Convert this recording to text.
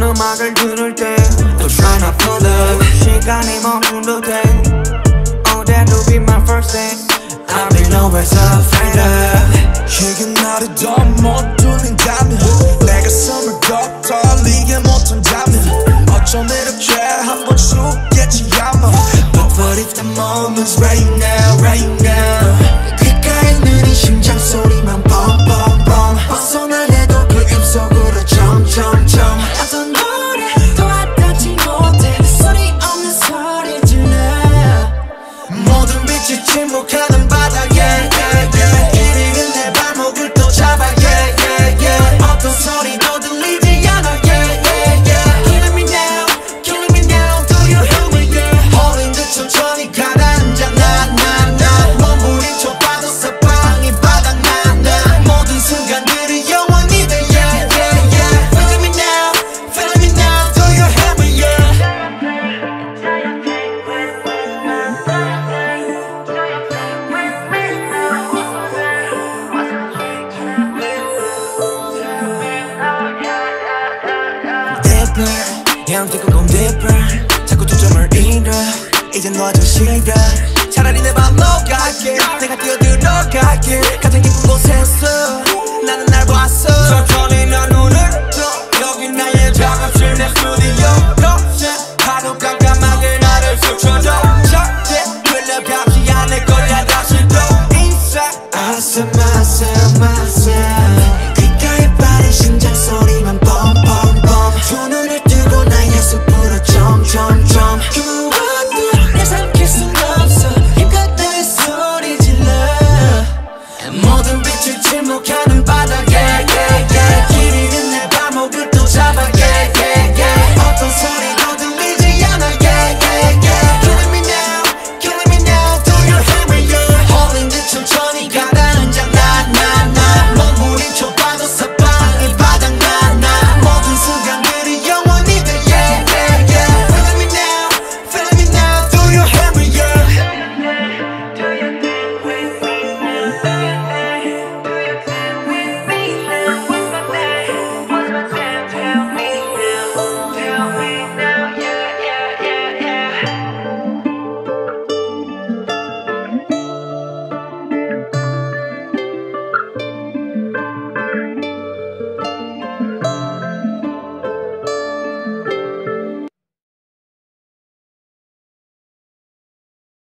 음악을 들을 때 또 try not to love 시간이 멈춘 듯해 Oh that will be my first day I'll be nowhere so afraid of 희게 나를 더 못 뚫린다면 내 가슴을 더 떨리게 못한다면 어쩜 이렇게 한번 죽겠지 아마 But what if the moment's right now, right now 귓가에 느린 심장 소리만 뻥뻥뻥 벗어나려도 그 입속으로 점점점 어떤 노래도 와닿지 못해 소리 없는 소리 질러 모든 빛이 침묵하는 바다에 이리는 내 발목을 또 잡아 어떤 소리도 들리지 않아 Killing me now, killing me now Do you hear me yeah 홀린 듯 천천히 가라앉아 나 몸부림쳐 봐도 사방이 바닥난다 모든 순간들이 영원히 돼 Feeling me now, feeling me now Do you hear me yeah Deeper 그냥 뛰고 go deeper 자꾸 초점을 잃어 이젠 너 좀 싫어 차라리 내 발로 갈게 내가 뛰어들어갈게 가장 깊은 곳에서 나는 날 봤어 천천히 난 눈을